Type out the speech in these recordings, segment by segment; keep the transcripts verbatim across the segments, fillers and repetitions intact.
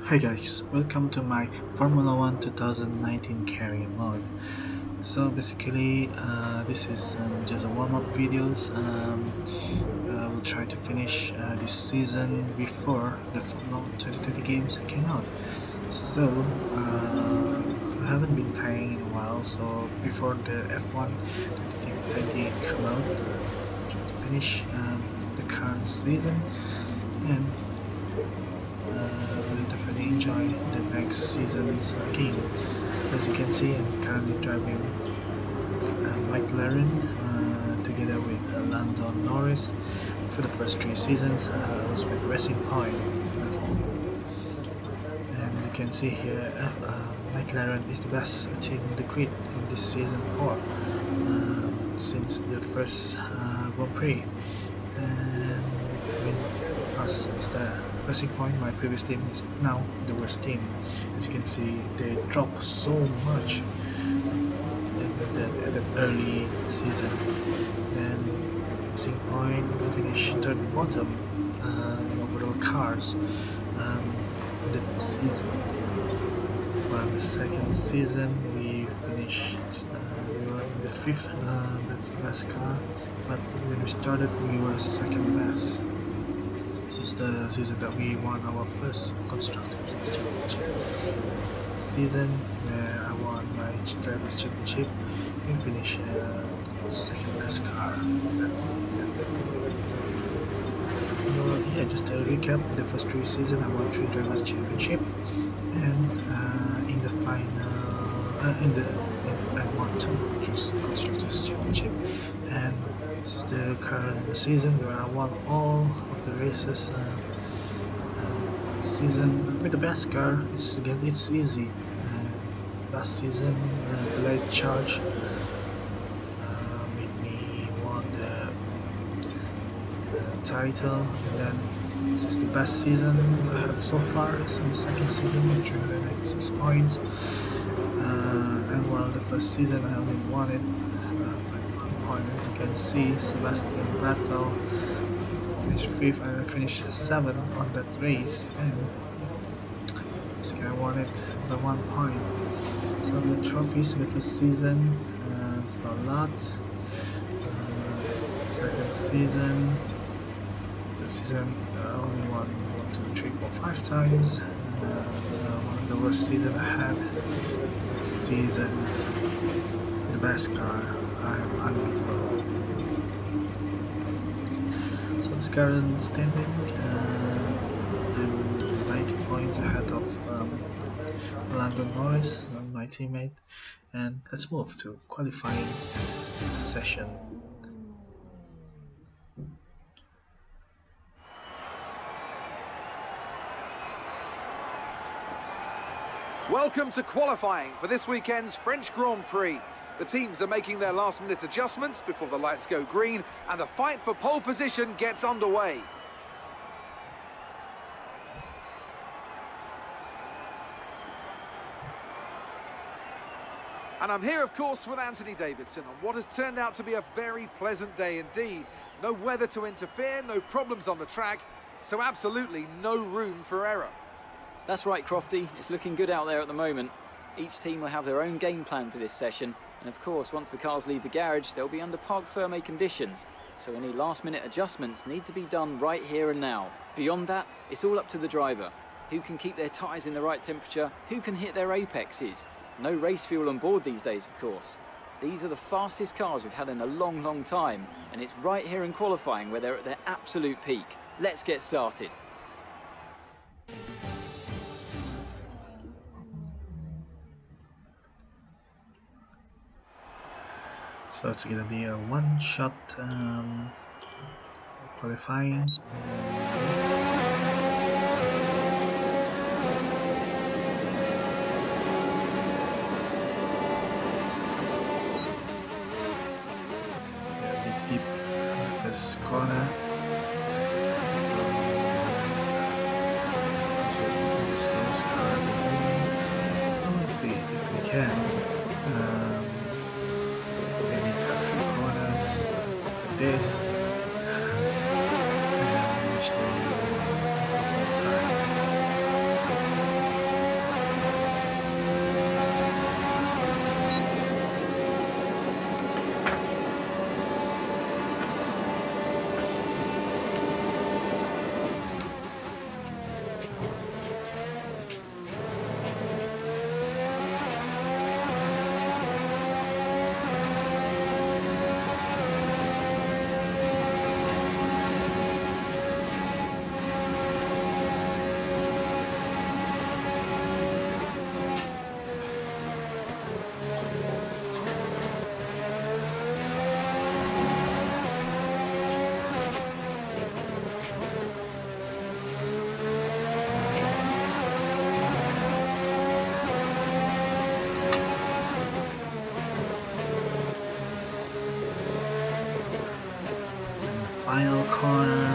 Hi guys, welcome to my Formula One twenty nineteen career mode. So basically, uh, this is um, just a warm-up videos. Um, uh, we'll try to finish uh, this season before the Formula One twenty twenty games came out. So uh, I haven't been playing in a while. So before the F one twenty twenty come out, uh, try to finish um, the current season and uh, will definitely enjoy the next season's game. As you can see, I'm currently driving uh, McLaren uh, together with uh, Lando Norris. For the first three seasons, uh, I was with Racing Point. And you can see here, uh, uh, McLaren is the best team in the grid in this season four um, since the first uh, Grand Prix. And I mean, us as the Racing Point, my previous team, is now the worst team. As you can see, they drop so much in the, at the early season. Then Racing Point finished third bottom uh, in overall cars um, that season. While the second season we finished, uh, we were in the fifth uh, best car, but when we started we were second best. This is the season that we won our first Constructors Championship. This season where I won my Drivers Championship and finished uh, second best car that season. So yeah, just to recap, the first three seasons I won three Drivers Championship, and uh, in the final, uh, in the in, I won two Constructors Championship, and this is the current season where I won all of the races. Uh, uh, season with the best car, it's again it's easy. Uh, last season, uh, the light charge uh, made me won the uh, title, and then this is the best season I had so far. So the second season, three hundred ninety-six points, uh, and while the first season I only won it. As you can see, Sebastian Vettel finished fifth and I finished seventh on that race, and this guy won it by one point. So the trophies in the first season, uh, it's not a lot. Uh, second season, third season, uh, only won one, two, three, four, five times. Uh, so one of the worst season I had. This season, the best car. I'm unbeatable. So this current standing, uh, I'm ninety points ahead of um, Lando Norris, my teammate, and let's move to qualifying session. Welcome to qualifying for this weekend's French Grand Prix. The teams are making their last-minute adjustments before the lights go green, and the fight for pole position gets underway. And I'm here, of course, with Anthony Davidson on what has turned out to be a very pleasant day indeed. No weather to interfere, no problems on the track, so absolutely no room for error. That's right, Crofty. It's looking good out there at the moment. Each team will have their own game plan for this session, and of course, once the cars leave the garage, they'll be under parc fermé conditions, so any last-minute adjustments need to be done right here and now. Beyond that, it's all up to the driver. Who can keep their tyres in the right temperature, who can hit their apexes. No race fuel on board these days, of course. These are the fastest cars we've had in a long, long time, and it's right here in qualifying where they're at their absolute peak. Let's get started. So it's gonna be a one-shot um, qualifying. A bit deep first corner. So, this car. Let's see if we can. Um, this and reach the corner.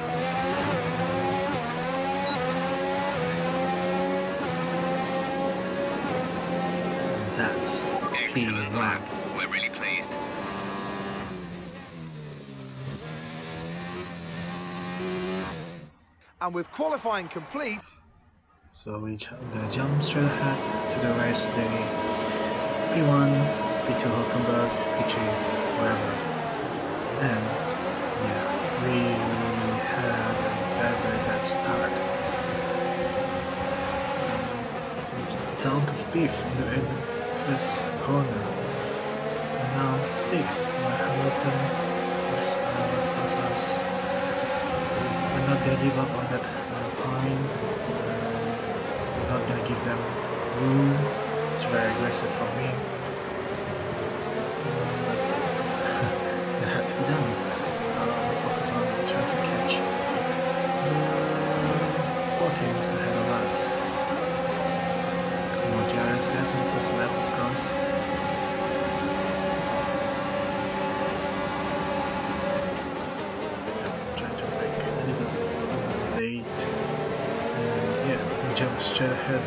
That's excellent P lap. one. We're really pleased. And with qualifying complete, So we j gonna jump straight ahead to the race day. P one, P two Hulkenberg, P three whatever. And yeah, we had a very very bad start. It's down to fifth in the, in the first corner. And now sixth, where Hamilton was uh, was us. We're not gonna give up on that uh, point. Uh, not gonna give them room. It's very aggressive from me. But it had to be done. So I'll focus on trying to catch uh, four teams ahead of us. Come on, J R S F in the first lap, of course. Yeah, trying to break a little late. And yeah, we jump straight ahead.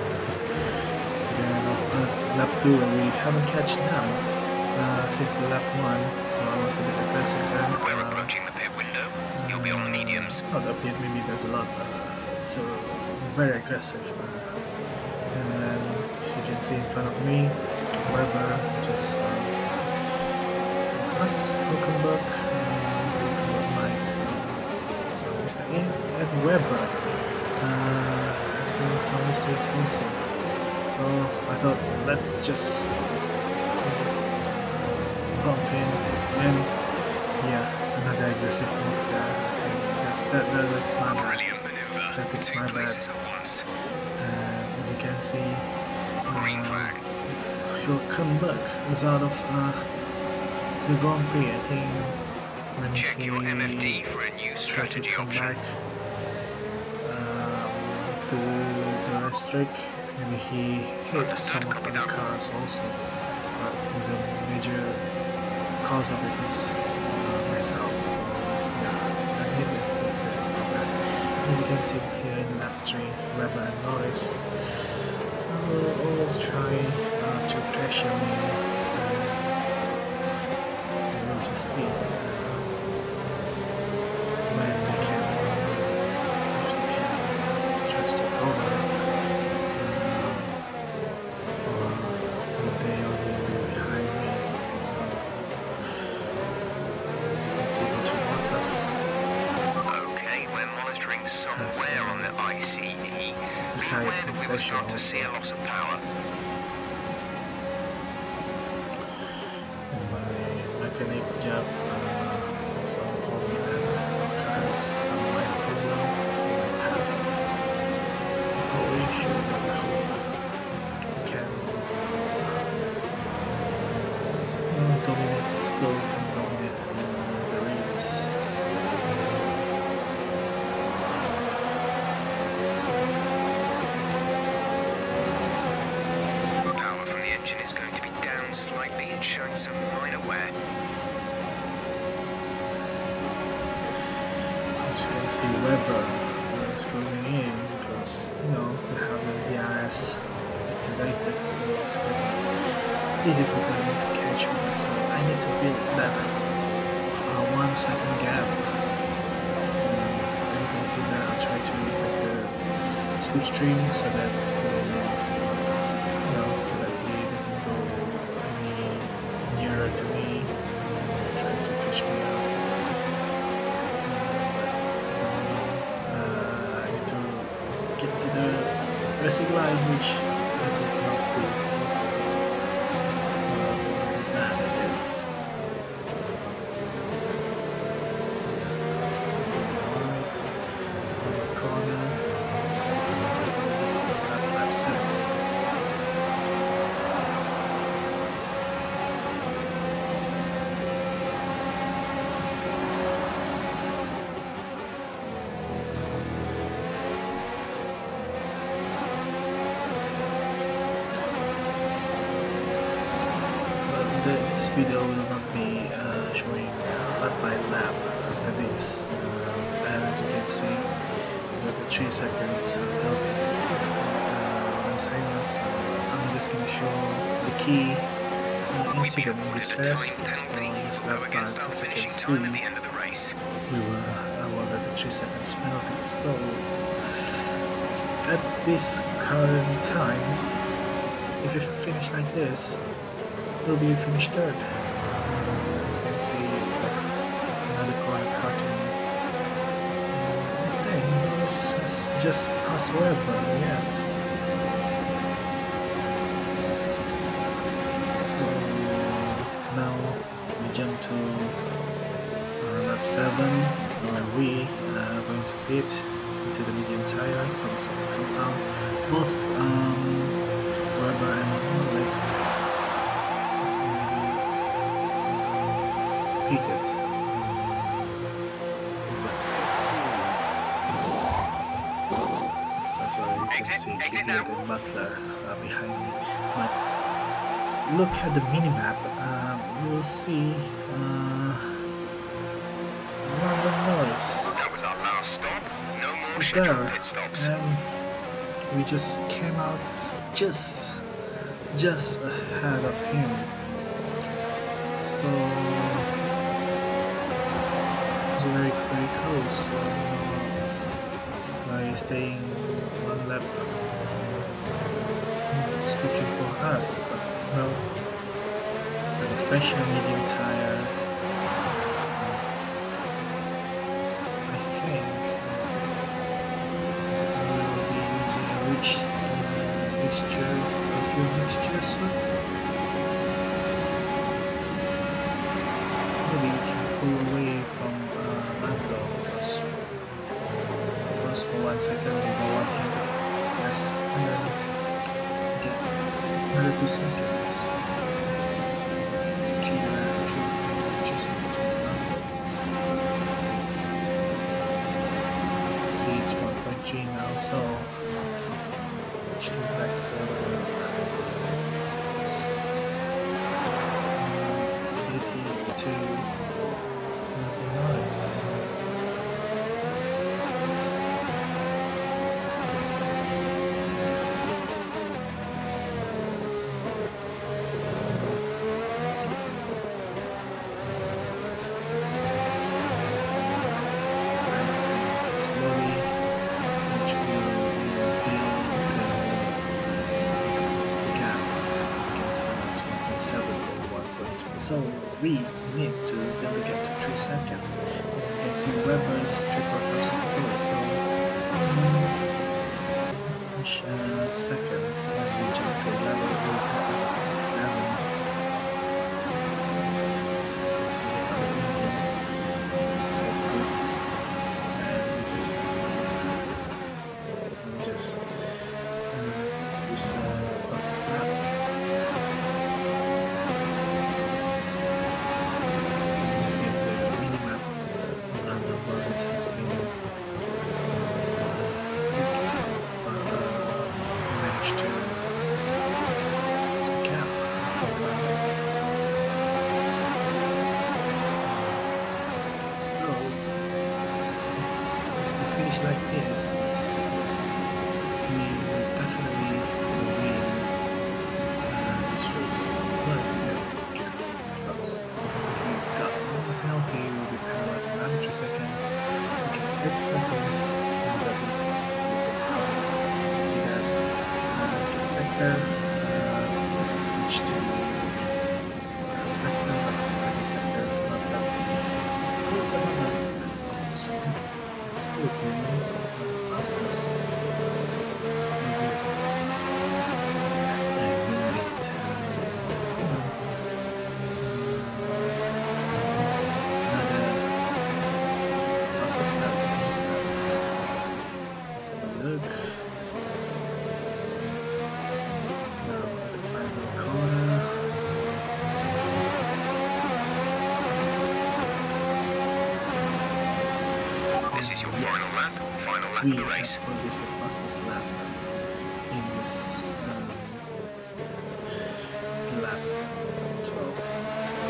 Yeah, uh, lap two, we haven't catch now uh, since the lap one, so I was a bit aggressive then. We're Uh, approaching the pit window. You'll be on the mediums. Not the pit, maybe there's a lot, but uh, so very aggressive. Uh, and then, as you can see in front of me, Weber just um, us, Hulkenberg, uh, Hulkenberg Mike, uh, so Mister A and Weber. Uh, so some mistakes also. So I thought let's just bump in and yeah, another aggressive move there. That, that, that was my bad. Brilliant maneuver. That is Two my bad. places at once. Uh, as you can see, Green uh, flag. Hulkenberg was out of uh, the Grand Prix, I think, when Check he your M F D for a new tried to strategy come option. back um, to the racetrack. Maybe he hit Understood, some of copy the that. cars also, but the major cause of it is uh, myself. So yeah, I hit it with this problem. As you can see here in lap three, Weber and Norris will always try uh, to pressure me. And we'll just see uh, when they can, if they can, try to take over. They will be behind me, so as you can see, Valtteri Bottas Okay, we're monitoring somewhere on the I C E. Be retired aware from that we will session start to also. see a loss of power. And my mechanic Jeff uh, some Formula cars, some might problem, they might have a power issue, but I hope we can uh, dominate, still can dominate uh, the race. Power from the engine is going to be down slightly and showing some minor wear. As you can see, Weber uh, is closing in because, you know, we have the D R S activated, so it's going to be easy for them to catch me. So I need to build that uh, one second gap. Um, as you can see there, I'll try to make the slipstream so that um, you know, so that he doesn't go any nearer to me, trying to push me out. Uh, I need to get to the racing line, which I would not be able to do. Uh, that is right, corner, left, left side. three seconds. Uh, what I'm saying is, uh, I'm just gonna show the key uh, incident in this race. So in this lap part, as you can see, we were awarded the three seconds penalty. So at this current time, if we finish like this, we'll be finished third. As you can see, another corner cutting. I think this is just pass Weber, yes. So now we jump to uh, lap seven, where we are going to pit into the medium tire for the soft compound. Both um, Weber and Morales is going to be pitted in lap six. That's why you can see Kvyat and Butler uh, behind me. But look at the minimap, uh, you will see uh, London Norris. That was our last stop. No more Is scheduled there, pit stops. and we just came out just just ahead of him. So it's very very close. Uh, by staying one lap, speaking for us, but no. The fresher medium tire, I think we will be using a rich uh, mixture, a fuel mixture soon. Maybe we can pull away from uh, Lando, because first for one second we go one hundred, yes, and then get another two seconds. Now, so change back for eighty to noise. So we need to then get to three seconds. As you can see, Weber's triple first sector, so it's push uh, second as we jump to level eleven. So and we just we just uh, use uh, fastest lap. This is your final lap, final lap We of the race. have produced the fastest lap in this um, lap twelve.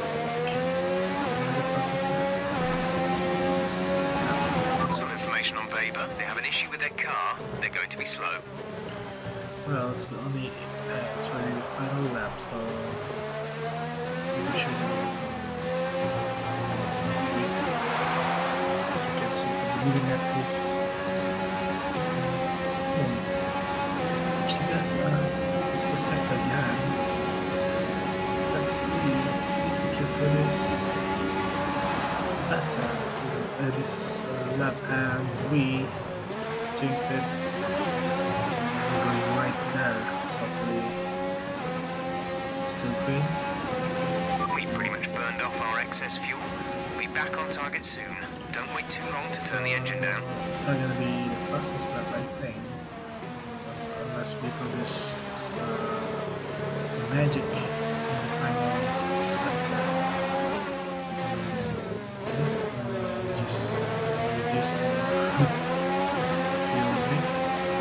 So, okay. So, the fastest lap. Some information on Weber. They have an issue with their car. They're going to be slow. Well, it's only uh, it's already the final lap, so we should get something moving at this. Hmm. Actually, that uh, it's the second lap. Let's see if we can finish better this, uh, this uh, lap, and we changed it. Going right there, so hopefully still green. We pretty much burned off our excess fuel. We'll be back on target soon. Don't wait too long to turn the engine down. It's not gonna be the fastest lap, I think, unless we produce uh, magic in the final sector. Uh, just reduce more fuel mix.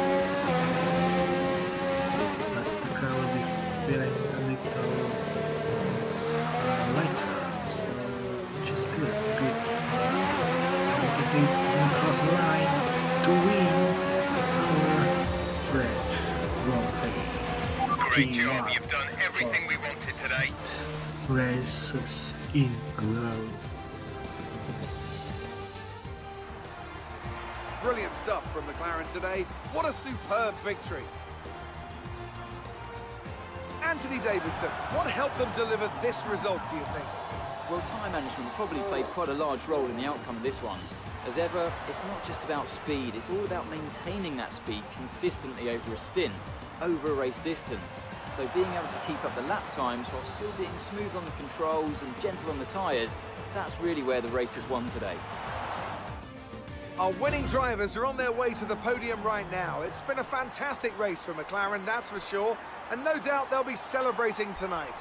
Feeling a little uh, lighter, so which is good, good. And you can see we cross the line to win our French Grand Prix. Great job. You've done everything we wanted today. Races in a row. Brilliant stuff from McLaren today. What a superb victory. Anthony Davidson, what helped them deliver this result, do you think? Well, tyre management probably played quite a large role in the outcome of this one. As ever, it's not just about speed, it's all about maintaining that speed consistently over a stint, over a race distance. So being able to keep up the lap times while still being smooth on the controls and gentle on the tyres, that's really where the race was won today. Our winning drivers are on their way to the podium right now. It's been a fantastic race for McLaren, that's for sure, and no doubt they'll be celebrating tonight.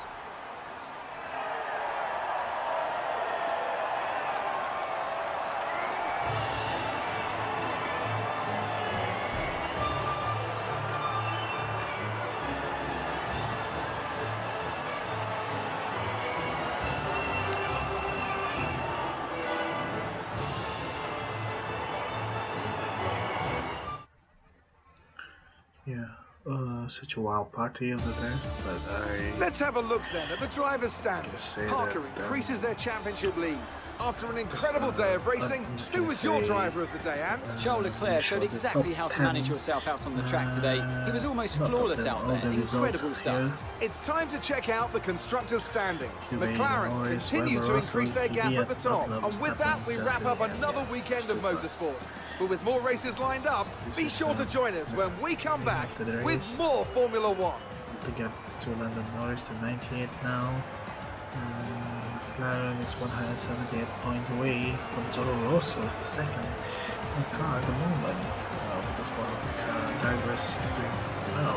Yeah, uh, such a wild party over there, but I... Let's have a look then at the driver's standings. Parker that, um, increases their championship lead. After an incredible uh, day of racing, who was your driver of the day, Ant? Charles Leclerc showed exactly how to manage yourself out on the track today. He was almost flawless out there. Incredible stuff. It's time to check out the constructors' standings. Julian McLaren Norris, continue Weber, to increase their Russell, gap at the top. Butler, And with that, we wrap up another weekend of motorsport. But with more races lined up, be sure to join us when we come back with more Formula One. To get to London Norris to ninety-eight now. Um, McLaren is one hundred seventy-eight points away from Toro Rosso as the second car at the moment, uh, because one of the car drivers are doing well.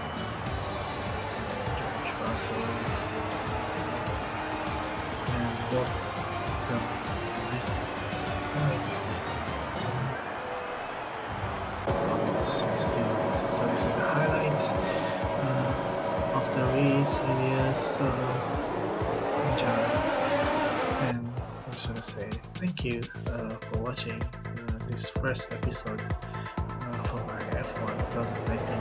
George Russell and both from the same point. So this is the highlight uh, of the race. Elias uh, John. And I just want to say thank you uh, for watching uh, this first episode uh, for my F one twenty nineteen